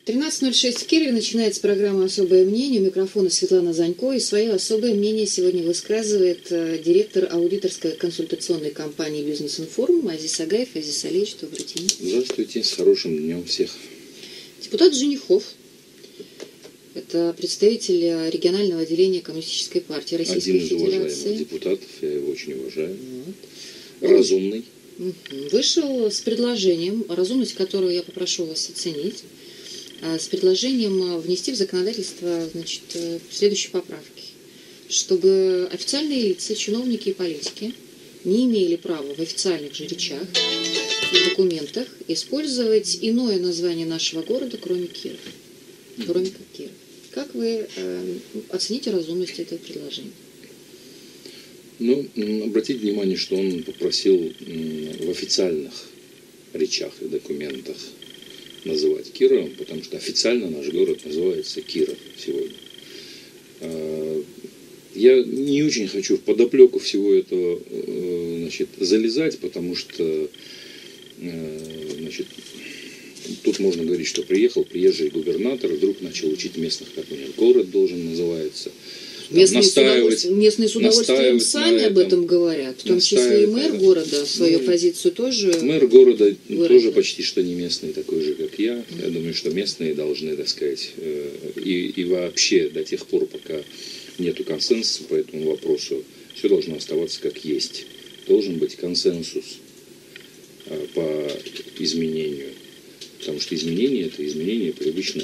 13:06 в Киеве. Начинается программа «Особое мнение». У микрофона Светлана Занько. И свое особое мнение сегодня высказывает директор аудиторской консультационной компании «Бизнес-информ» Азиз Агаев. Азиз Алиевич, добрый день. Здравствуйте, с хорошим днем всех. Депутат Женихов. Это представитель регионального отделения Коммунистической партии Российской Федерации. Один из уважаемых депутатов, я его очень уважаю. Разумный. Вышел с предложением, разумность которого я попрошу вас оценить, с предложением внести в законодательство, следующие поправки. Чтобы официальные лица, чиновники и политики не имели права в официальных же речах и документах использовать иное название нашего города, кроме Киров. Кроме как Киров. Как вы оцените разумность этого предложения? Обратите внимание, что он попросил в официальных речах и документах называть Кировом, потому что официально наш город называется Киров сегодня. Я не очень хочу в подоплеку всего этого залезать, потому что тут можно говорить, что приехал приезжий губернатор, вдруг начал учить местных, как у них город должен называться. Местные с удовольствием сами об этом говорят, в том числе и мэр города свою позицию тоже. Мэр города тоже почти что не местный, такой же, как я. Я думаю, что местные должны, так сказать, и вообще до тех пор, пока нету консенсуса по этому вопросу, все должно оставаться как есть. Должен быть консенсус по изменению. Потому что изменение – это изменение привычной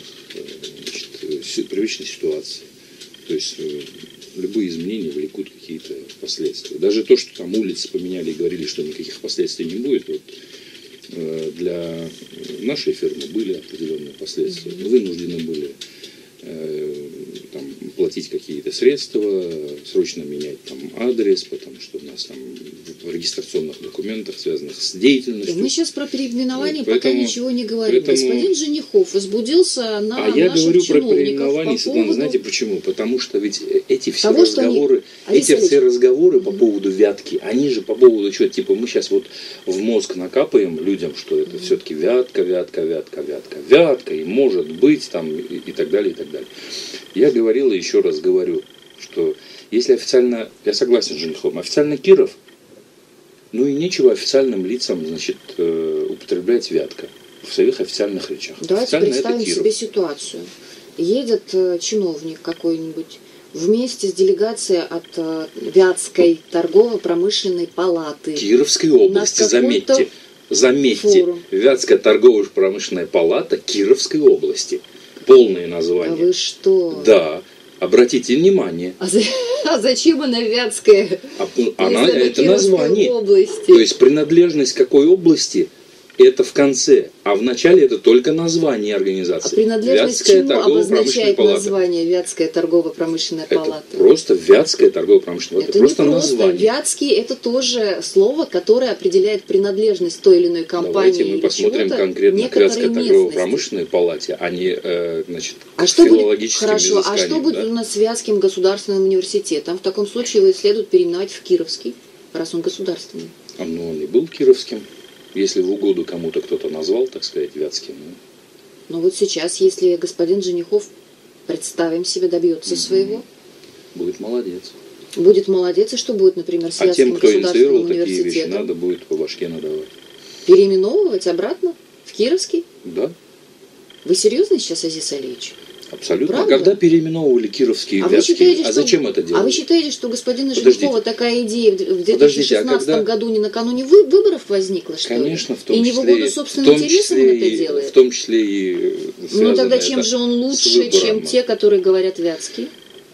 ситуации. То есть любые изменения влекут какие-то последствия. Даже то, что там улицы поменяли и говорили, что никаких последствий не будет, для нашей фирмы были определенные последствия. Мы вынуждены были платить какие-то средства, срочно менять адрес, потому что у нас в регистрационных документах, связанных с деятельностью. Мы сейчас про переименование пока ничего не говорим. Господин Женихов возбудился на я наших говорю про чиновников переименование, Светлана, знаете почему? Потому что ведь эти все разговоры по поводу Вятки, они же по поводу чего, мы сейчас в мозг накапаем людям, что это все-таки Вятка, и может быть, и так далее, и так далее. Я говорил и еще раз говорю, что если официально, я согласен с Жениховым, официально Киров, и нечего официальным лицам, употреблять Вятка в своих официальных речах. Давайте представим себе ситуацию. Едет чиновник какой-нибудь вместе с делегацией от Вятской торгово-промышленной палаты. Кировской области, заметьте, Вятская торгово-промышленная палата Кировской области. Полное название. А вы что? Да. Обратите внимание. А зачем она Вятская? Это название. Области. То есть принадлежность какой области, это в конце. А в начале это только название организации. А принадлежность к чему обозначает название Вятская торгово-промышленная палата? Это просто Вятская торгово-промышленная палата. Это просто не просто название. Вятский – это тоже слово, которое определяет принадлежность той или иной компании. Давайте мы посмотрим конкретно к Вятской торгово-промышленной палате, а не к филологическим изысканиям. А что будет у нас с Вятским государственным университетом? В таком случае его следует переименовать в Кировский, раз он государственный. Он и был кировским. Если в угоду кому-то кто-то назвал, так сказать, Вятским. Сейчас, если господин Женихов, представим себе, добьется своего. Будет молодец. Будет молодец, и что будет, например, с Вятским государственным университетом? Такие вещи, надо будет по башке надавать. Переименовывать обратно в Кировский? Да. Вы серьезно сейчас, Азиз Алиевич? Абсолютно. Правда? А когда переименовывали Кировский и Вятский? Зачем это делать? А вы считаете, что господина Женихова такая идея в 2016 году не накануне выборов возникла, что Конечно, ли? в том числе. И не в угоду собственным интересам он это делает? В том числе и связано тогда чем же он лучше, чем те, которые говорят Вятский?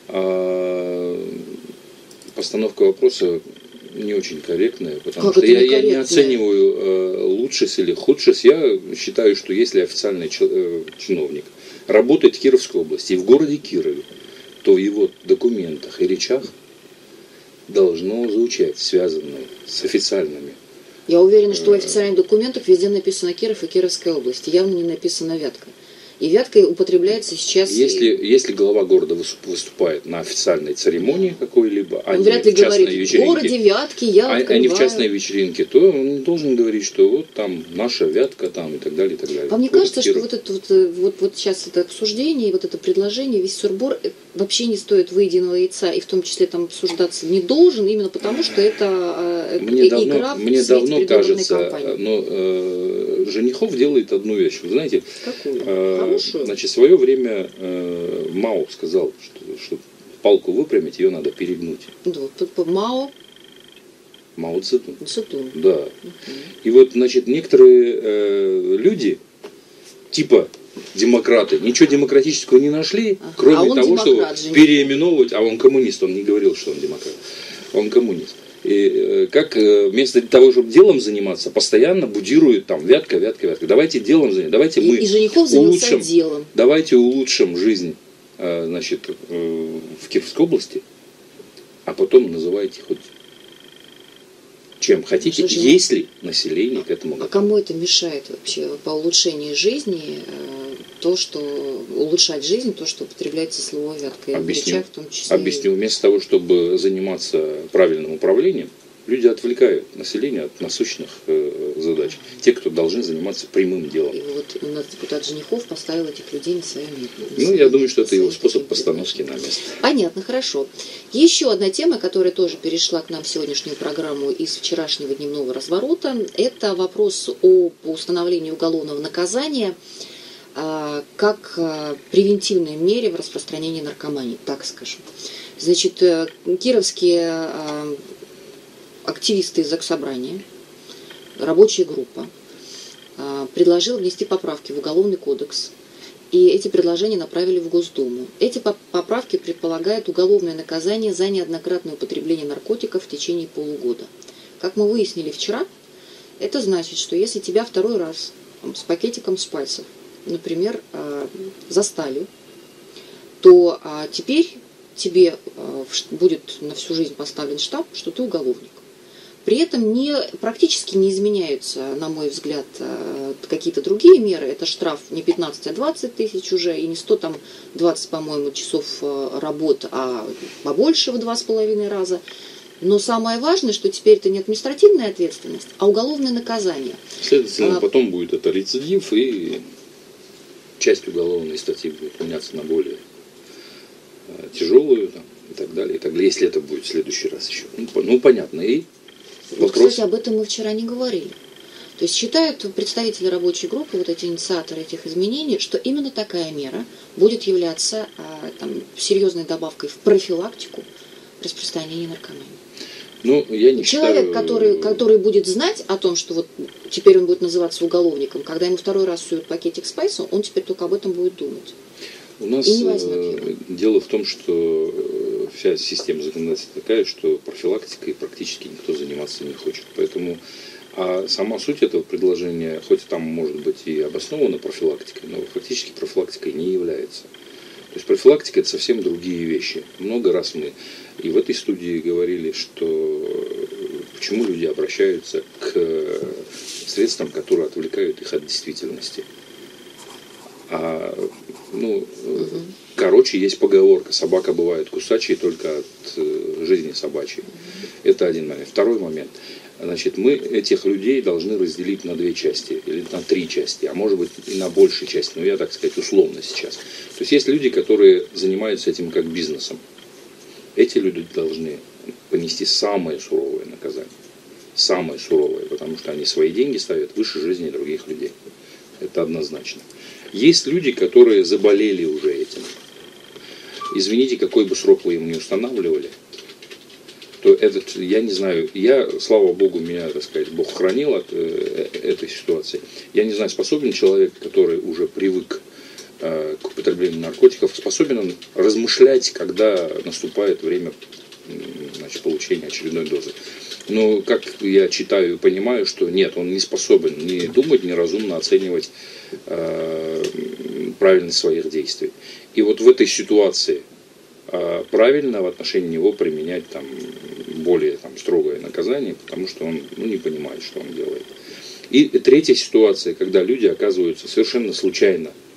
Постановка вопроса не очень корректная, потому что я не оцениваю лучшесть или худшесть. Я считаю, что если официальный чиновник работает в Кировской области и в городе Кирове, то в его документах и речах должно звучать, связанное с официальными. Я уверена, что в официальных документах везде написано Киров и Кировская область. Явно не написано Вятка. И вятка употребляется сейчас... Если глава города выступает на официальной церемонии какой-либо, а не вряд ли в частной говорит, вечеринке, в городе Вятки я открываю... а не в частной вечеринке, то он должен говорить, что вот там наша Вятка там и так далее, и так далее. Вам не кажется, что вот сейчас это обсуждение и вот это предложение, весь сюрбор вообще не стоит выеденного яйца, и в том числе там обсуждаться не должен, именно потому, что это игра в свете предвыборной кампании? Но Женихов делает одну вещь. Вы знаете, Хорошую. значит, в свое время Мао сказал, что палку выпрямить, ее надо перегнуть. Да, тут Мао Цзэдун. Цзэдун. Да. И вот, значит, некоторые люди, типа демократы, ничего демократического не нашли, кроме того, чтобы переименовывать, а он коммунист, он не говорил, что он демократ, он коммунист. И как вместо того, чтобы делом заниматься, постоянно будирует там вятка. Давайте делом заниматься, давайте мы улучшим, давайте улучшим жизнь, значит, в Кировской области, а потом называйте хоть чем хотите, если население к этому готово. А кому это мешает вообще по улучшению жизни, то, что улучшать жизнь, то, что употребляется слово вятка, объясню, в том числе. Объясню. Вместо того, чтобы заниматься правильным управлением, люди отвлекают население от насущных задач. Те, кто должны заниматься прямым делом. И вот у нас депутат Женихов поставил этих людей на свое место. Ну, я думаю, что это его способ постановки на место. Понятно, хорошо. Еще одна тема, которая тоже перешла к нам в сегодняшнюю программу из вчерашнего дневного разворота, это вопрос по установлению уголовного наказания как превентивной мере в распространении наркомании, так скажем. Значит, кировские активисты из Заксобрания, рабочая группа, предложила внести поправки в Уголовный кодекс, и эти предложения направили в Госдуму. Эти поправки предполагают уголовное наказание за неоднократное употребление наркотиков в течение полугода. Как мы выяснили вчера, это значит, что если тебя второй раз с пакетиком спайсов, например, застали, то теперь тебе будет на всю жизнь поставлен штамп, что ты уголовник. При этом практически не изменяются, на мой взгляд, какие-то другие меры. Это штраф не 15, а 20 тысяч уже, и не 120, по-моему, часов работы, а побольше в 2,5 раза. Но самое важное, что теперь это не административная ответственность, а уголовное наказание. Следовательно, потом будет это рецидив, и часть уголовной статьи будет меняться на более тяжелую там, и так далее, если это будет в следующий раз еще. Ну понятно. И вопрос... Кстати, об этом мы вчера не говорили. То есть считают представители рабочей группы, вот эти инициаторы этих изменений, что именно такая мера будет являться серьезной добавкой в профилактику распространения наркомании. Ну, я не Человек, считаю... который будет знать о том, что вот теперь он будет называться уголовником, когда ему второй раз суют пакетик спайса, он теперь только об этом будет думать. У нас дело в том, что вся система законодательства такая, что профилактикой практически никто заниматься не хочет. Поэтому, а сама суть этого предложения, хоть там может быть и обоснована профилактикой, но фактически профилактикой не является. То есть профилактика – это совсем другие вещи. Много раз мы и в этой студии говорили, что почему люди обращаются к средствам, которые отвлекают их от действительности. Короче, есть поговорка: собака бывает кусачей только от жизни собачьей. Это один момент. Второй момент. Значит, мы этих людей должны разделить на 2 части, или на 3 части, а может быть и на большую часть, но я, так сказать, условно сейчас. То есть люди, которые занимаются этим как бизнесом. Эти люди должны понести самое суровое наказание. Самое суровое, потому что они свои деньги ставят выше жизни других людей. Это однозначно. Есть люди, которые заболели уже этим. Извините, какой бы срок вы им не устанавливали, то я не знаю, слава Богу, меня, так сказать, Бог хранил от этой ситуации. Я не знаю, способен человек, который уже привык к употреблению наркотиков, способен он размышлять, когда наступает время, значит, получения очередной дозы. Но, как я читаю и понимаю, что нет, он не способен ни думать, ни разумно оценивать правильность своих действий. И вот в этой ситуации правильно в отношении него применять более строгое наказание, потому что он не понимает, что он делает. И третья ситуация, когда люди оказываются совершенно случайно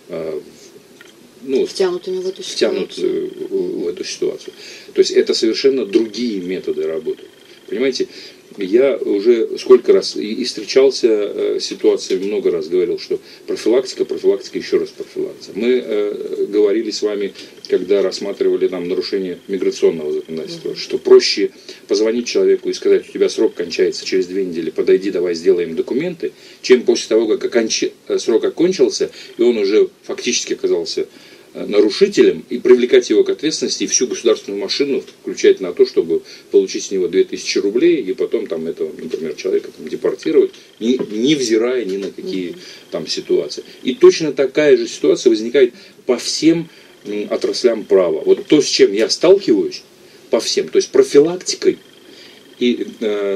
втянутыми в эту ситуацию. в эту ситуацию. То есть это совершенно другие методы работы. Понимаете, я уже сколько раз и встречался с ситуацией, много раз говорил, что профилактика, еще раз профилактика. Мы говорили с вами, когда рассматривали там нарушение миграционного законодательства, что проще позвонить человеку и сказать: у тебя срок кончается через 2 недели, подойди, давай сделаем документы, чем после того, как срок окончился, и он уже фактически оказался нарушителем, и привлекать его к ответственности и всю государственную машину включать на то, чтобы получить с него 2000 рублей, и потом там этого, например, человека там депортировать, невзирая ни на какие там ситуации. И точно такая же ситуация возникает по всем отраслям права. Вот то, с чем я сталкиваюсь, по всем, то есть профилактикой и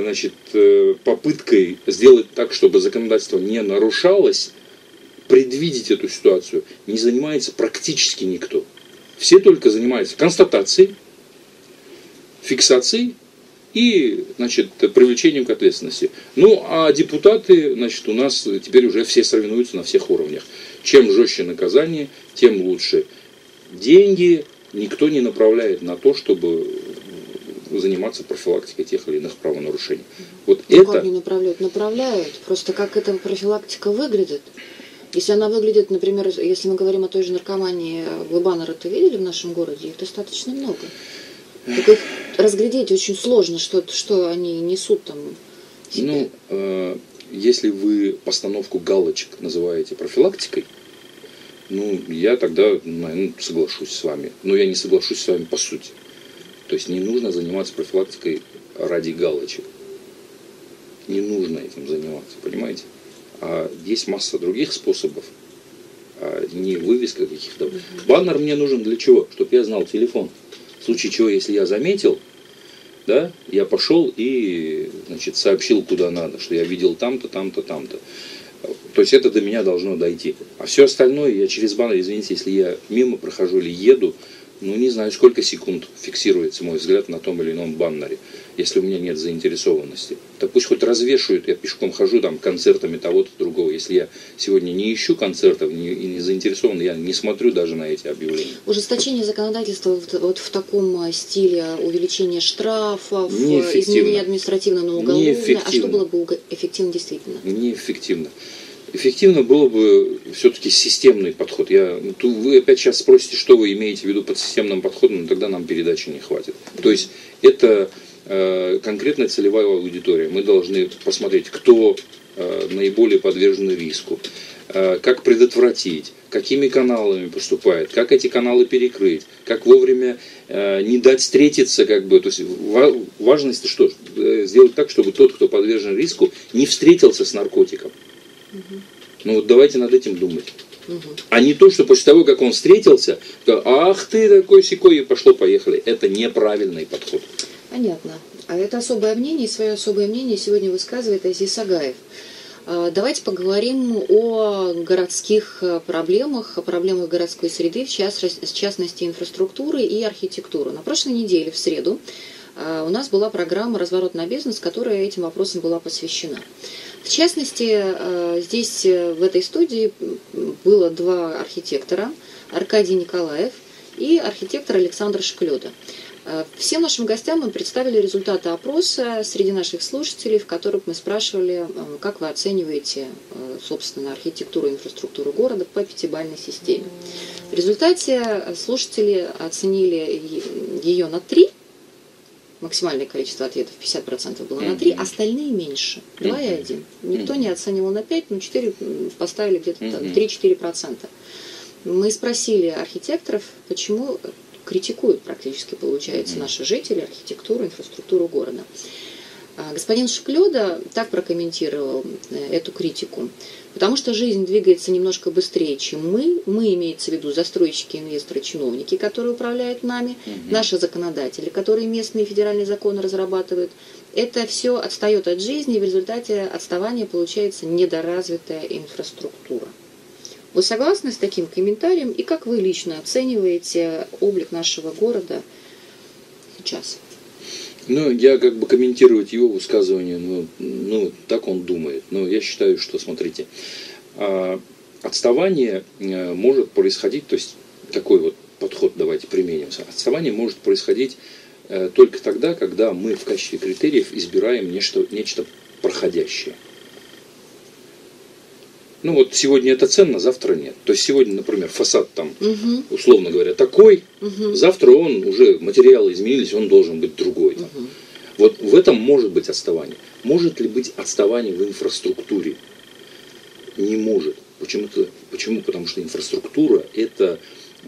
попыткой сделать так, чтобы законодательство не нарушалось, предвидеть эту ситуацию не занимается практически никто. Все только занимаются констатацией, фиксацией и, привлечением к ответственности. Ну, а депутаты, у нас теперь уже все соревнуются на всех уровнях. Чем жестче наказание, тем лучше. Деньги никто не направляет на то, чтобы заниматься профилактикой тех или иных правонарушений. Вот как не направляют? Направляют. Просто как эта профилактика выглядит. Если она выглядит, например, если мы говорим о той же наркомании, вы баннеры-то видели в нашем городе? Их достаточно много. Так их разглядеть очень сложно, что они несут там себе. Если вы постановку галочек называете профилактикой, я тогда, наверное, соглашусь с вами. Но я не соглашусь с вами по сути. То есть не нужно заниматься профилактикой ради галочек. Не нужно этим заниматься, понимаете? А есть масса других способов, не вывеска каких-то. Баннер мне нужен для чего? Чтобы я знал телефон. В случае чего, если я заметил, да, я пошел и сообщил, куда надо, что я видел там-то, там-то, там-то. То есть это до меня должно дойти. А все остальное я через баннер, извините, если я мимо прохожу или еду, не знаю, сколько секунд фиксируется мой взгляд на том или ином баннере, если у меня нет заинтересованности. Так пусть хоть развешивают, я пешком хожу там концертами того-то, другого. Если я сегодня не ищу концертов и не заинтересован, я не смотрю даже на эти объявления. Ужесточение законодательства вот в таком стиле, увеличение штрафов, изменение административного на уголовное. А что было бы эффективно действительно? Неэффективно. Эффективно было бы все-таки системный подход. Вы опять сейчас спросите, что вы имеете в виду под системным подходом, но тогда нам передачи не хватит. То есть это конкретная целевая аудитория. Мы должны посмотреть, кто наиболее подвержен риску, как предотвратить, какими каналами поступает, как эти каналы перекрыть, как вовремя не дать встретиться, То есть важность что? Сделать так, чтобы тот, кто подвержен риску, не встретился с наркотиком. Давайте над этим думать. А не то, что после того, как он встретился, ах ты такой-сякой, и пошло-поехали. Это неправильный подход. Понятно. А это особое мнение, и свое особое мнение сегодня высказывает Азиз Агаев. Давайте поговорим о городских проблемах, о проблемах городской среды, в частности инфраструктуры и архитектуры. На прошлой неделе, в среду, у нас была программа «Разворот на бизнес», которая этим вопросам была посвящена. В частности, здесь в этой студии было 2 архитектора, Аркадий Николаев и архитектор Александр Шклёда. Всем нашим гостям мы представили результаты опроса среди наших слушателей, в которых мы спрашивали, как вы оцениваете, собственно, архитектуру и инфраструктуру города по 5-бальной системе. В результате слушатели оценили ее на 3. Максимальное количество ответов, 50% было на 3, остальные меньше, 2 и 1. Никто не оценивал на 5, но 4 поставили где-то 3-4%. Мы спросили архитекторов, почему критикуют практически, получается, наши жители архитектуру, инфраструктуру города. Господин Шклёда так прокомментировал эту критику. Потому что жизнь двигается немножко быстрее, чем мы. Мы, имеется в виду застройщики, инвесторы, чиновники, которые управляют нами, наши законодатели, которые местные федеральные законы разрабатывают. Это все отстает от жизни, и в результате отставания получается недоразвитая инфраструктура. Вы согласны с таким комментарием? И как вы лично оцениваете облик нашего города сейчас? Я комментировать его высказывание, так он думает. Но я считаю, что, смотрите, отставание может происходить, то есть такой вот подход давайте применим. Отставание может происходить только тогда, когда мы в качестве критериев избираем нечто проходящее. Ну вот сегодня это ценно, завтра нет. То есть сегодня, например, фасад там, условно говоря, такой, завтра он уже, материалы изменились, он должен быть другой. Там. Вот в этом может быть отставание. Может ли быть отставание в инфраструктуре? Не может. Почему? Потому что инфраструктура это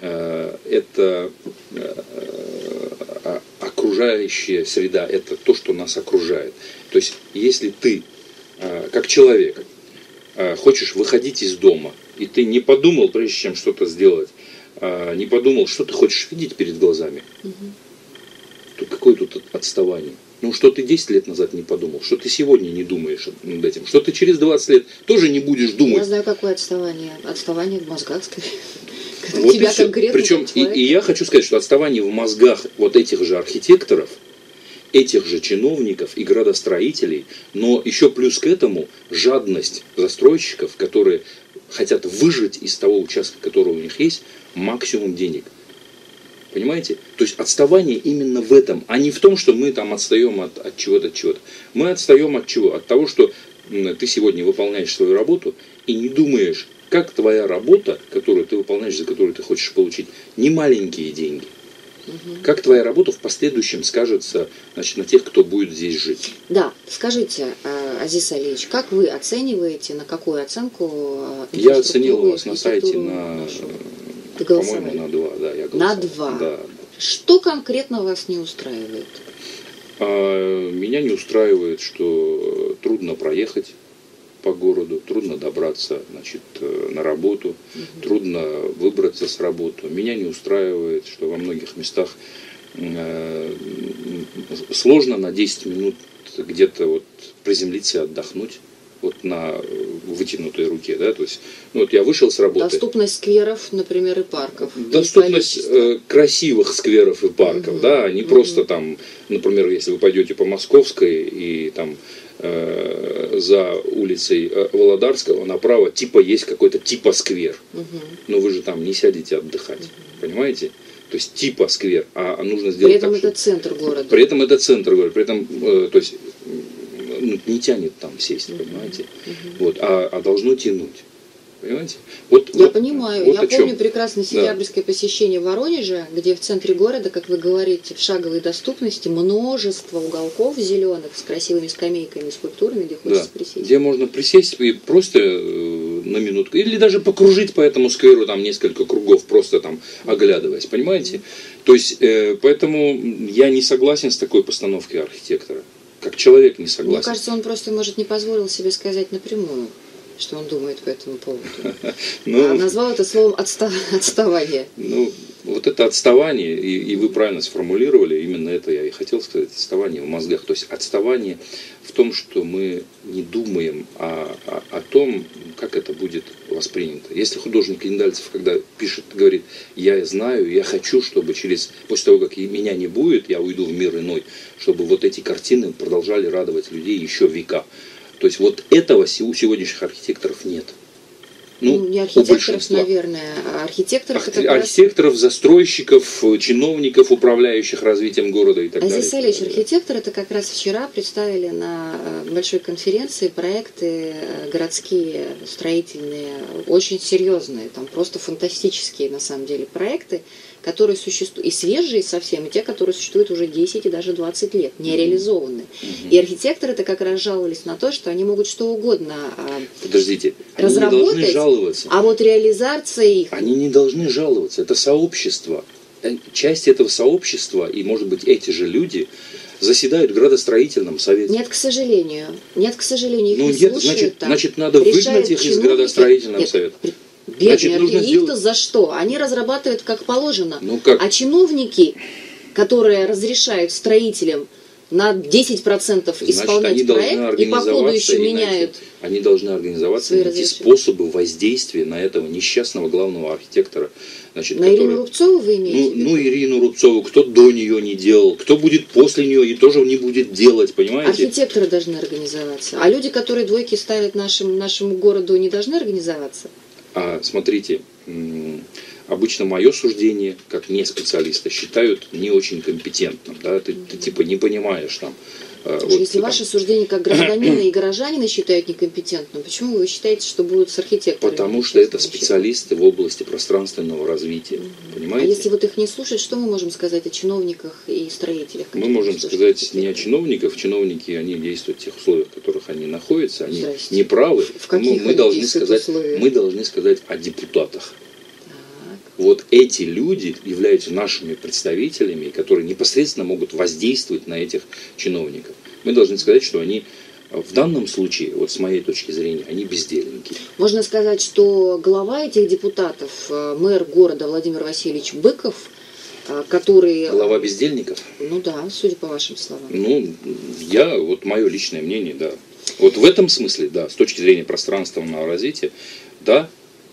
окружающая среда, это то, что нас окружает. То есть если ты, как человек, хочешь выходить из дома, и ты не подумал, прежде чем что-то сделать, не подумал, что ты хочешь видеть перед глазами, то какое тут отставание? Ну, что ты 10 лет назад не подумал, что ты сегодня не думаешь над этим, что ты через 20 лет тоже не будешь думать. Я знаю, какое отставание. Отставание в мозгах, скорее. Вот тебя конкретно. Причем, и я хочу сказать, что отставание в мозгах вот этих же архитекторов, этих же чиновников и градостроителей, но еще плюс к этому жадность застройщиков, которые хотят выжать из того участка, который у них есть, максимум денег. Понимаете? То есть отставание именно в этом, а не в том, что мы там отстаем от чего-то, от чего-то. Мы отстаем от чего? От того, что ты сегодня выполняешь свою работу и не думаешь, как твоя работа, которую ты выполняешь, за которую ты хочешь получить, не маленькие деньги. Как твоя работа в последующем скажется, значит, на тех, кто будет здесь жить? Да, скажите, Азиз Алиевич, как вы оцениваете, на какую оценку? Я оценил вас на сайте на, по-моему, на 2. Да, я на 2? Да. Что конкретно вас не устраивает? Меня не устраивает, что трудно проехать по городу, трудно добраться, значит, на работу, трудно выбраться с работы. Меня не устраивает, что во многих местах сложно на 10 минут где-то вот приземлиться и отдохнуть вот на вытянутой руке, да, то есть, ну, вот я вышел с работы. Доступность скверов, например, и парков. Доступность красивых скверов и парков, да, не просто там, например, если вы пойдете по Московской и там за улицей Володарского направо типа есть какой-то типа сквер. Но вы же там не сядете отдыхать. Понимаете? То есть типа сквер. А нужно сделать. При этом так, это центр города. При этом это центр города. При этом, то есть, не тянет там сесть, понимаете? Вот, а должно тянуть. Понимаете? Я понимаю. Вот я помню прекрасно сентябрьское посещение Воронежа, где в центре города, как вы говорите, в шаговой доступности множество уголков зеленых с красивыми скамейками, скульптурами, где хочется присесть. Где можно присесть и просто на минутку. Или даже покружить по этому скверу там несколько кругов, просто там оглядываясь. Понимаете? То есть, поэтому я не согласен с такой постановкой архитектора. Как человек не согласен. Мне кажется, он просто, может, не позволил себе сказать напрямую, что он думает по этому поводу. А назвал это словом отставание. Ну, вот это отставание, и вы правильно сформулировали, именно это я и хотел сказать, отставание в мозгах. То есть отставание в том, что мы не думаем о том, как это будет воспринято. Если художник Индальцев, когда пишет, говорит, я знаю, я хочу, чтобы после того, как меня не будет, я уйду в мир иной, чтобы вот эти картины продолжали радовать людей еще века. То есть вот этого у сегодняшних архитекторов нет. Ну, не архитекторов, наверное, а архитекторов архитекторов, застройщиков, чиновников, управляющих развитием города и так далее. Азиз Алиевич, архитекторы это как раз вчера представили на большой конференции проекты городские, строительные, очень серьезные, там просто фантастические на самом деле проекты, которые существуют, и свежие совсем, и те, которые существуют уже 10 и даже 20 лет, не реализованы. И архитекторы это как раз жаловались на то, что они могут что угодно разработать, они не должны жаловаться. А вот реализация их... Они не должны жаловаться, это сообщество. Часть этого сообщества, и может быть эти же люди, заседают в градостроительном совете. Нет, к сожалению. Нет, к сожалению, их не слушают. Значит, надо выгнать их из градостроительного совета. Бедные, их-то за что? Они разрабатывают как положено. Как? А чиновники, которые разрешают строителям на 10% исполнять проект и по ходу еще меняют. Они должны организоваться и найти способы воздействия на этого несчастного главного архитектора. Значит, Ирину Рубцову вы имеете в виду? Ирину Рубцову, кто до нее не делал, кто будет после нее и тоже не будет делать, понимаете? Архитекторы должны организоваться. А люди, которые двойки ставят нашему городу, не должны организоваться? А смотрите, обычно мое суждение, как не специалиста, считают не очень компетентным. Да? Ты типа не понимаешь там. Вот, если ваше суждение как гражданина и горожанина считают некомпетентным, почему вы считаете, что будут с архитекторами? Потому что это специалисты в области пространственного развития. Понимаете? А если вот их не слушать, что мы можем сказать о чиновниках и строителях? Мы можем сказать не о чиновниках. Чиновники, они действуют в тех условиях, в которых они находятся. Они не правы. Мы должны сказать о депутатах. Вот эти люди являются нашими представителями, которые непосредственно могут воздействовать на этих чиновников. Мы должны сказать, что они в данном случае, вот с моей точки зрения, они бездельники. Можно сказать, что глава этих депутатов, мэр города Владимир Васильевич Быков, который... Глава бездельников? Ну да, судя по вашим словам. Ну, вот мое личное мнение, да. Вот в этом смысле, да, с точки зрения пространственного развития, да.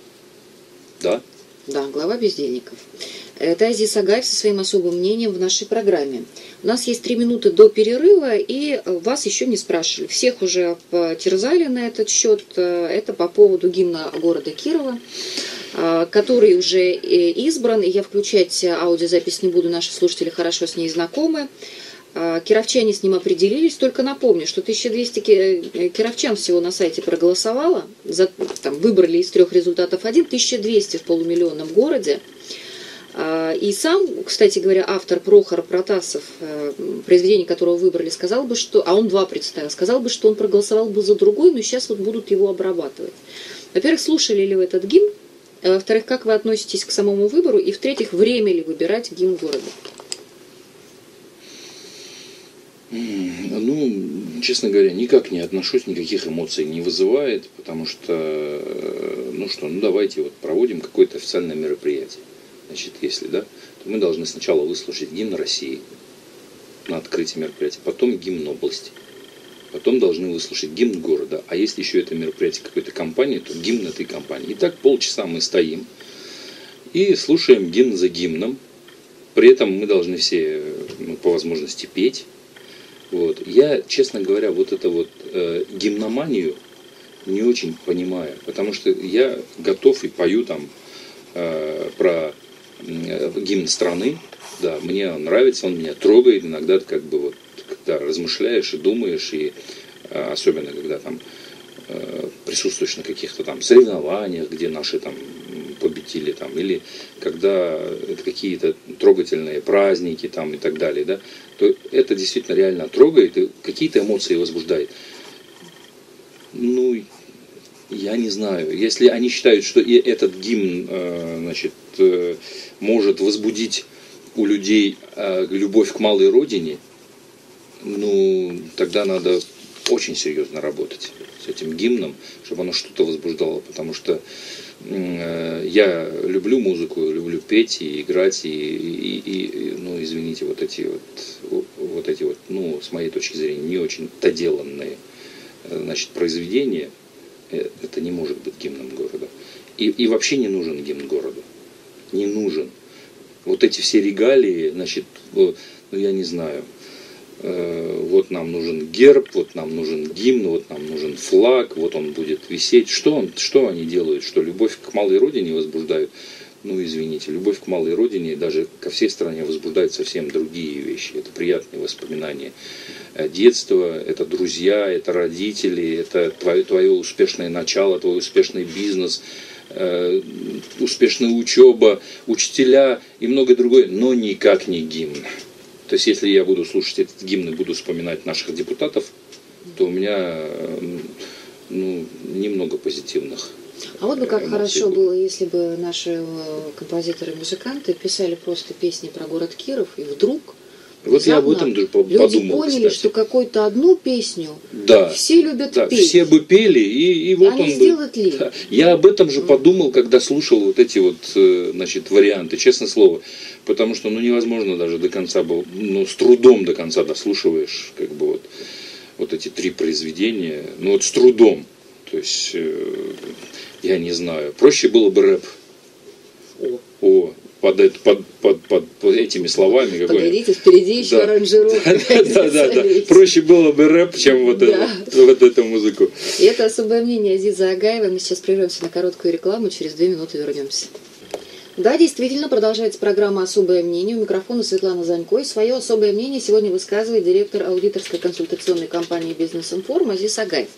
Да, глава бездельников. Это Азиз Агаев со своим особым мнением в нашей программе. У нас есть 3 минуты до перерыва, и вас еще не спрашивали. Всех уже потерзали на этот счет. Это по поводу гимна города Кирова, который уже избран. И я включать аудиозапись не буду, наши слушатели хорошо с ней знакомы. Кировчане с ним определились. Только напомню, что 1200 кировчан всего на сайте проголосовало. Выбрали из 3 результатов 1, 1200 в полумиллионном городе. И сам, кстати говоря, автор Прохор Протасов, произведение которого выбрали, сказал бы, что... А он 2 представил. Сказал бы, что он проголосовал бы за другой, но сейчас вот будут его обрабатывать. Во-первых, слушали ли вы этот гимн? Во-вторых, как вы относитесь к самому выбору? И в-третьих, время ли выбирать гимн города? Ну, честно говоря, никак не отношусь, никаких эмоций не вызывает, потому что, давайте вот проводим какое-то официальное мероприятие. Значит, если, да, то мы должны сначала выслушать гимн России на открытии мероприятия, потом гимн области, потом должны выслушать гимн города, а если еще это мероприятие какой-то компании, то гимн этой компании. И так полчаса мы стоим и слушаем гимн за гимном, при этом мы должны все, по возможности, петь. Вот. Я, честно говоря, вот эту вот гимноманию не очень понимаю, потому что я готов и пою там про гимн страны, да, мне он нравится, он меня трогает, иногда как бы вот, когда размышляешь и думаешь, и особенно когда там присутствуешь на каких-то там соревнованиях, где наши там победили, там, или когда это какие-то трогательные праздники там, и так далее, да, то это действительно реально трогает и какие-то эмоции возбуждает. Ну, я не знаю. Если они считают, что и этот гимн может возбудить у людей любовь к малой родине, ну, тогда надо очень серьезно работать с этим гимном, чтобы оно что-то возбуждало, потому что я люблю музыку, люблю петь и играть, и ну, извините, вот эти вот, ну, с моей точки зрения, не очень доделанные, произведения, это не может быть гимном города. И вообще не нужен гимн города. Не нужен. Вот эти все регалии, ну, я не знаю, вот нам нужен герб, вот нам нужен гимн, вот нам нужен флаг, вот он будет висеть. Что они делают? Что любовь к малой родине возбуждают? Ну, извините, любовь к малой родине, даже ко всей стране, возбуждает совсем другие вещи. Это приятные воспоминания детства, это друзья, это родители, это твое успешное начало, твой успешный бизнес, успешная учеба, учителя и многое другое, но никак не гимн. То есть, если я буду слушать этот гимн и буду вспоминать наших депутатов, то у меня немного позитивных. А вот бы как хорошо было, если бы наши композиторы и музыканты писали просто песни про город Киров, и вдруг вот я об этом даже подумал, люди поняли, что какую-то одну песню все любят петь. Все бы пели, и вот они он сделают ли? Да. Я об этом же подумал, когда слушал вот эти вот, варианты, честное слово. Потому что, невозможно даже до конца было, с трудом до конца дослушиваешь, как бы вот эти 3 произведения, с трудом. То есть, я не знаю, проще было бы рэп. под этими словами. Погодите, впереди еще аранжировка. Да. Проще было бы рэп, чем вот эту музыку. И это особое мнение Азиза Агаева. Мы сейчас прервемся на короткую рекламу, через 2 минуты вернемся. Да, действительно, продолжается программа «Особое мнение». У микрофона Светлана Занько. И свое особое мнение сегодня высказывает директор аудиторской консультационной компании «Бизнес-информ» Азиз Агаев.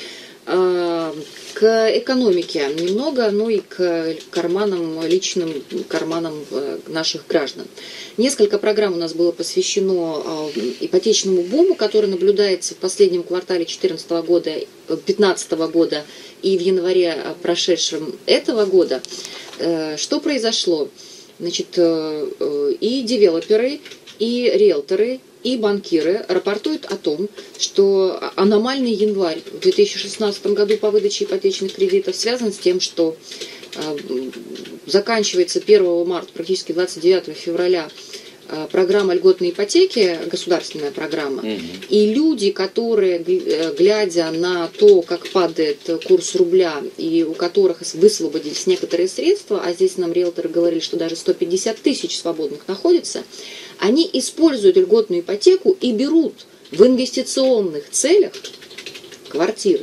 К экономике немного, но и к карманам, личным карманам наших граждан. Несколько программ у нас было посвящено ипотечному буму, который наблюдается в последнем квартале 2015 года и в январе прошедшем этого года. Что произошло? Значит, и девелоперы, и риэлторы, и банкиры рапортуют о том, что аномальный январь в 2016 году по выдаче ипотечных кредитов связан с тем, что заканчивается 1 марта, практически 29 февраля, программа льготной ипотеки, государственная программа, и люди, которые, глядя на то, как падает курс рубля, и у которых высвободились некоторые средства, а здесь нам риэлторы говорили, что даже 150 тысяч свободных находится, они используют льготную ипотеку и берут в инвестиционных целях квартиры.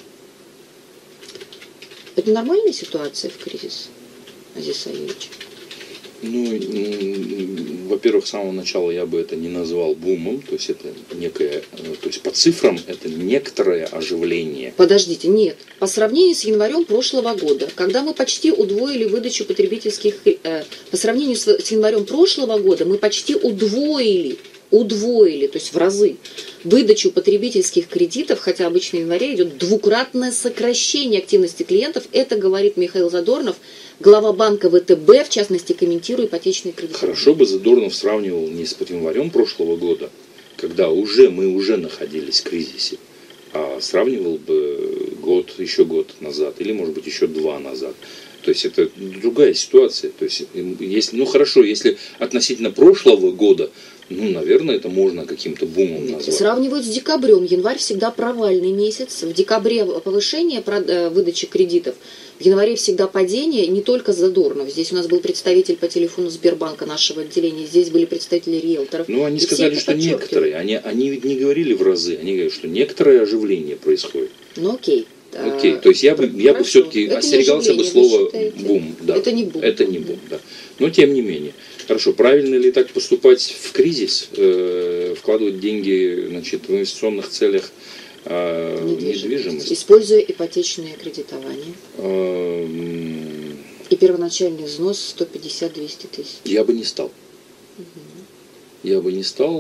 Это нормальная ситуация в кризис, Азиз Саевич? Во-первых, с самого начала я бы это не назвал бумом, то есть это некое, то есть по цифрам это некоторое оживление. Подождите, нет. По сравнению с январем прошлого года, когда мы почти удвоили выдачу потребительских, по сравнению с январем прошлого года мы почти удвоили, то есть в разы, выдачу потребительских кредитов, хотя обычно в январе идет двукратное сокращение активности клиентов. Это говорит Михаил Задорнов, глава банка ВТБ, в частности, комментируя ипотечные кредиты. Хорошо бы Задорнов сравнивал не с январем прошлого года, когда мы уже находились в кризисе, а сравнивал бы еще год назад, или, может быть, еще 2 назад. То есть это другая ситуация. То есть, если относительно прошлого года, наверное, это можно каким-то бумом назвать. Сравнивают с декабрем. Январь всегда провальный месяц. В декабре повышение выдачи кредитов. В январе всегда падение, не только Задорнов. Здесь у нас был представитель по телефону Сбербанка нашего отделения. Здесь были представители риэлторов. Они сказали, что некоторые. Они ведь не говорили в разы. Они говорят, что некоторое оживление происходит. Окей. Окей, то есть я бы все-таки остерегался бы слова бум. Да. Это не бум. Это не бум, да. Но тем не менее. Хорошо, правильно ли так поступать в кризис, вкладывать деньги, в инвестиционных целях в недвижимость? Используя ипотечное кредитование. И первоначальный взнос 150-200 тысяч. Я бы не стал. Я бы не стал.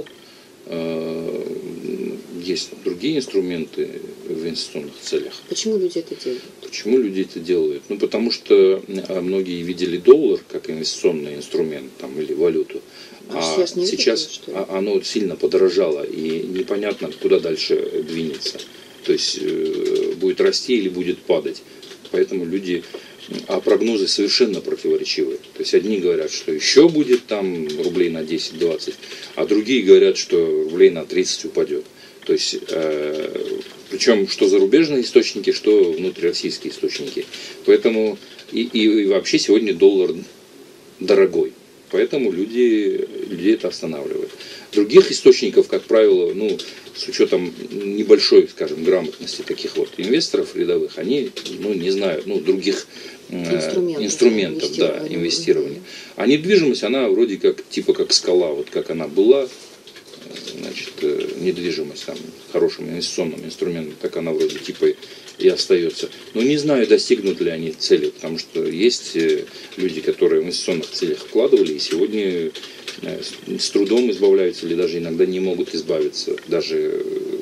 Есть другие инструменты в инвестиционных целях. Почему люди это делают? Почему люди это делают? Потому что многие видели доллар как инвестиционный инструмент или валюту. А сейчас оно сильно подорожало, и непонятно, куда дальше двинется. То есть будет расти или будет падать. Поэтому люди... А прогнозы совершенно противоречивые. То есть одни говорят, что еще будет рублей на 10-20, а другие говорят, что рублей на 30 упадет. То есть, причем что зарубежные источники, что внутрироссийские источники. Поэтому и вообще сегодня доллар дорогой. Поэтому людей это останавливает. Других источников, как правило, с учетом небольшой, скажем, грамотности таких инвесторов рядовых, они не знают других инструментов инвестирования. А недвижимость, она вроде как как скала, как она была, недвижимость хорошим инвестиционным инструментом, так она вроде и остается. Но не знаю, достигнут ли они цели, потому что есть люди, которые в инвестиционных целях вкладывали, и сегодня с трудом избавляются, или даже иногда не могут избавиться, даже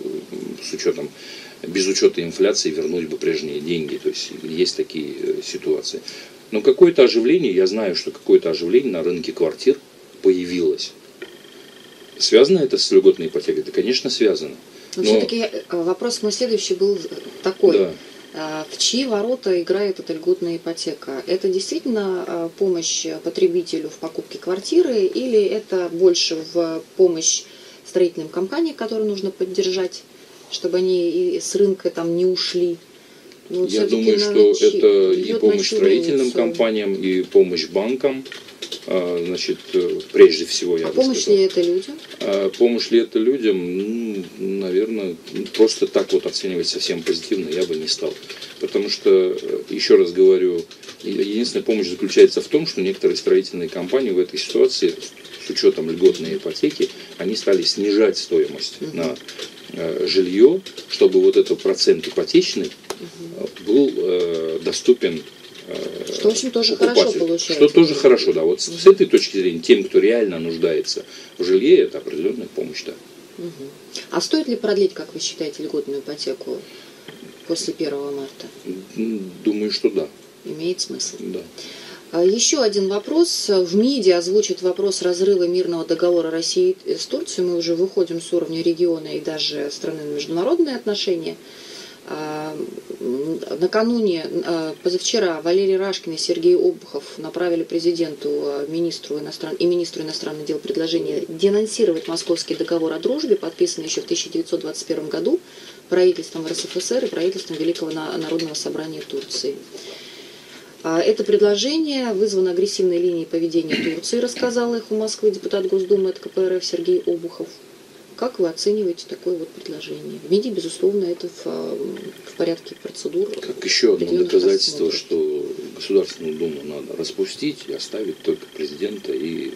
без учета инфляции вернуть бы прежние деньги. То есть есть такие ситуации. Но какое-то оживление, я знаю, что какое-то оживление на рынке квартир появилось. Связано это с льготной ипотекой? Да, конечно, связано. Но все-таки вопрос мой следующий был такой. Да. В чьи ворота играет эта льготная ипотека? Это действительно помощь потребителю в покупке квартиры, или это больше в помощь строительным компаниям, которые нужно поддержать, чтобы они с рынка не ушли? Я думаю, что это и помощь строительным компаниям, и помощь банкам. значит, прежде всего, я бы помощь сказал. ли это людям? Помощь ли это людям? Наверное, просто так вот оценивать совсем позитивно я бы не стал. Потому что, еще раз говорю, единственная помощь заключается в том, что некоторые строительные компании в этой ситуации, с учетом льготной ипотеки, они стали снижать стоимость на жилье, чтобы вот этот процент ипотечный был доступен что, в общем, тоже хорошо получается. Что тоже хорошо, да. Вот с этой точки зрения, тем, кто реально нуждается в жилье, это определенная помощь, да. А стоит ли продлить, как вы считаете, льготную ипотеку после 1 марта? Думаю, что да. Имеет смысл. Да. Еще один вопрос. В МИДе озвучит вопрос разрыва мирного договора России с Турцией. Мы уже выходим с уровня региона и даже страны на международные отношения. Накануне, позавчера, Валерий Рашкин и Сергей Обухов направили президенту и министру иностранных дел предложение денонсировать Московский договор о дружбе, подписанный еще в 1921 году правительством РСФСР и правительством Великого Народного собрания Турции. Это предложение вызвано агрессивной линией поведения Турции, рассказал «Эху Москвы» депутат Госдумы от КПРФ Сергей Обухов. Как вы оцениваете такое вот предложение? В МИДе, безусловно, это в порядке процедур. Как еще одно доказательство, что Государственную Думу надо распустить и оставить только президента и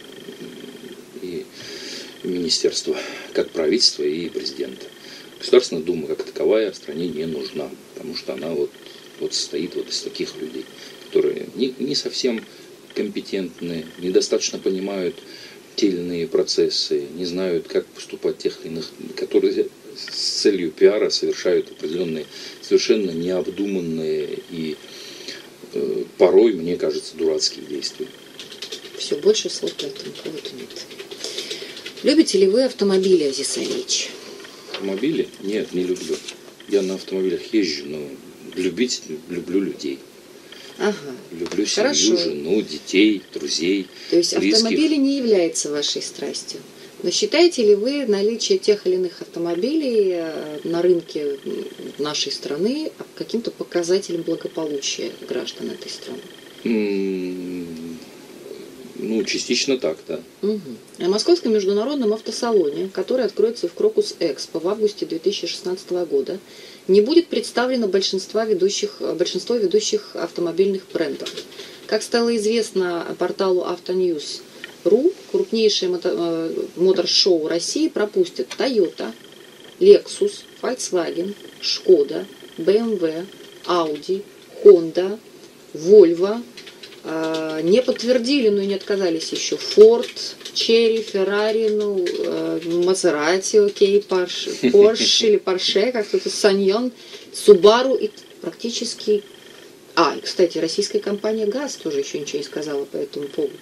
министерство, как правительство и президента. Государственная Дума как таковая в стране не нужна, потому что она вот состоит вот из таких людей, которые не совсем компетентны, недостаточно понимают те или иные процессы, не знают, как поступать тех или иных, которые с целью пиара совершают определенные, совершенно необдуманные и порой, мне кажется, дурацкие действия. Все больше слов по этому поводу нет. Любите ли вы автомобили, Азиз Алиевич? Автомобили? Нет, не люблю. Я на автомобилях езжу, но люблю людей. Ага. Люблю семью, жену, детей, друзей, То есть близких. Автомобили не являются вашей страстью. Но считаете ли вы наличие тех или иных автомобилей на рынке нашей страны каким-то показателем благополучия граждан этой страны? Частично так, да. Угу. На Московском международном автосалоне, который откроется в Крокус Экспо в августе 2016 года, не будет представлено большинство ведущих автомобильных брендов. Как стало известно порталу Автоньюз.ру, крупнейшее мотор-шоу России пропустят Toyota, Lexus, Volkswagen, Skoda, BMW, Audi, Honda, Volvo. Не подтвердили, но и не отказались еще Ford, Cherry, Ferrari, Maserati, Porsche или Porsche, как кто-то, Sanyon, Subaru и практически... и, кстати, российская компания ГАЗ тоже еще ничего не сказала по этому поводу.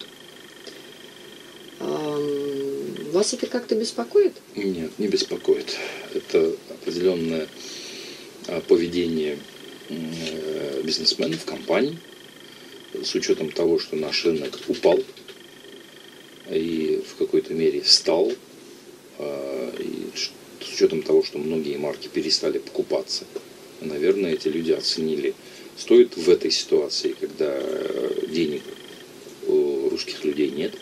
Вас это как-то беспокоит? Нет, не беспокоит. Это определенное поведение бизнесменов, компаний, с учетом того, что наш рынок упал и в какой-то мере встал, и с учетом того, что многие марки перестали покупаться, наверное, эти люди оценили, стоит в этой ситуации, когда денег у русских людей нет,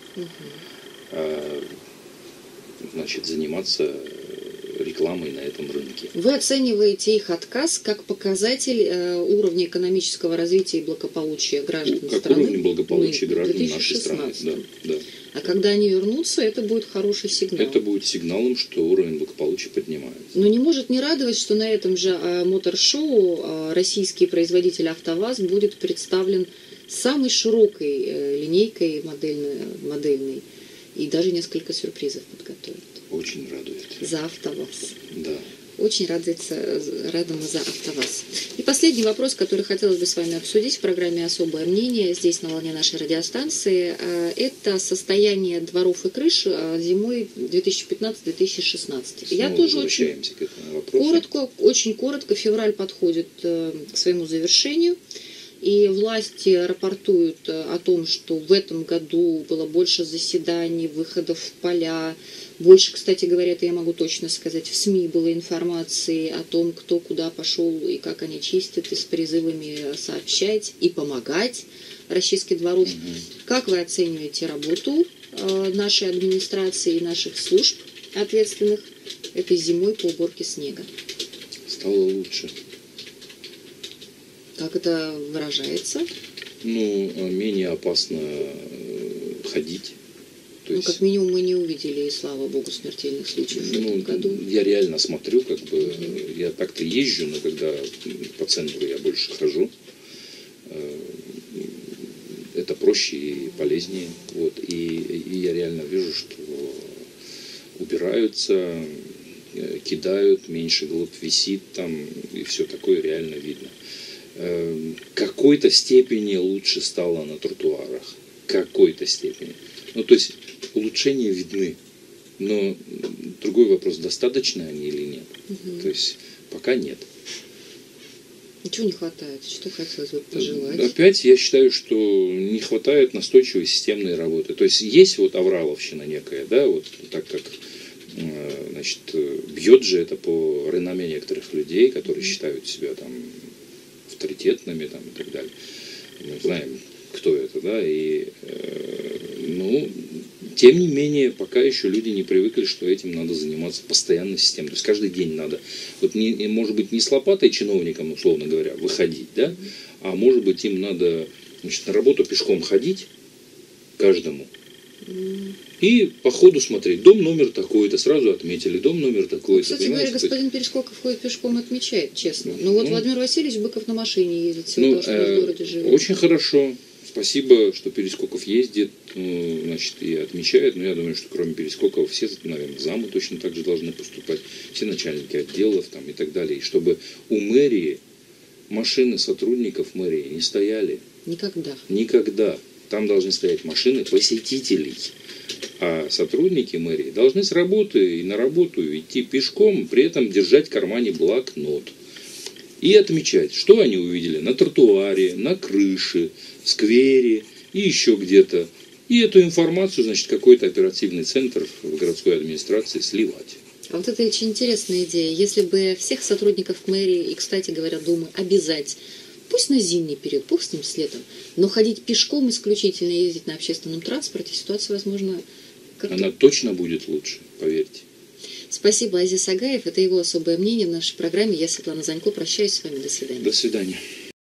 заниматься рекламой на этом рынке. Вы оцениваете их отказ как показатель уровня экономического развития и благополучия граждан как страны? Уровень благополучия граждан нашей страны. Да. А когда они вернутся, это будет хороший сигнал. Это будет сигналом, что уровень благополучия поднимается. Но не может не радовать, что на этом же мотор-шоу российский производитель АвтоВАЗ будет представлен самой широкой линейкой модельной. И даже несколько сюрпризов подготовят. Очень радует. За АвтоВАЗ. Да. Очень рада мы за АвтоВАЗ. И последний вопрос, который хотелось бы с вами обсудить в программе «Особое мнение» здесь на волне нашей радиостанции. Это состояние дворов и крыш зимой 2015-2016. Я тоже очень коротко. Февраль подходит к своему завершению. И власти рапортуют о том, что в этом году было больше заседаний, выходов в поля. Больше, кстати говоря, это я могу точно сказать, в СМИ было информации о том, кто куда пошел и как они чистят, и с призывами сообщать и помогать расчистки дворов. Как вы оцениваете работу нашей администрации и наших служб ответственных этой зимой по уборке снега? Стало лучше. Как это выражается? Менее опасно ходить. То есть, как минимум мы не увидели, и слава богу, смертельных случаев в этом году. Я реально смотрю, я так-то езжу, но когда по центру я больше хожу, это проще и полезнее. И я реально вижу, что убираются, кидают, меньше глыб висит там, и все такое реально видно. Какой-то степени лучше стало на тротуарах. Какой-то степени. То есть улучшения видны. Но другой вопрос, достаточно они или нет. То есть пока нет. Чего не хватает? Что хотелось бы пожелать? Опять я считаю, что не хватает настойчивой системной работы. То есть есть авраловщина некая, да, так как бьет же это по реноме некоторых людей, которые считают себя там авторитетными там, и так далее. Мы знаем, кто это, да, тем не менее, пока еще люди не привыкли, что этим надо заниматься постоянно системой. То есть каждый день надо, может быть, не с лопатой чиновникам, условно говоря, выходить, да, а может быть, им надо, на работу пешком ходить каждому. И по ходу смотреть, дом номер такой-то, сразу отметили, дом номер такой-то. Кстати говоря, господин Перескоков ходит пешком, отмечает, честно. Владимир Васильевич Быков на машине ездит, всего того, что в городе живет. Очень хорошо. Спасибо, что Перескоков ездит, и отмечает. Но я думаю, что кроме Перескокова все, наверное, замы точно так же должны поступать, все начальники отделов там, и так далее. И чтобы у мэрии машины сотрудников мэрии не стояли. Никогда. Там должны стоять машины посетителей. А сотрудники мэрии должны с работы и на работу идти пешком, при этом держать в кармане блокнот. И отмечать, что они увидели на тротуаре, на крыше, в сквере и еще где-то. И эту информацию, какой-то оперативный центр в городской администрации сливать. А это очень интересная идея. Если бы всех сотрудников мэрии и, кстати говоря, Думы обязать, пусть на зимний период, пусть с ним с летом, но ходить пешком исключительно, ездить на общественном транспорте, ситуация, возможно, как-то... Она точно будет лучше, поверьте. Спасибо, Азиз Агаев. Это его особое мнение в нашей программе. Я, Светлана Занько, прощаюсь с вами. До свидания. До свидания.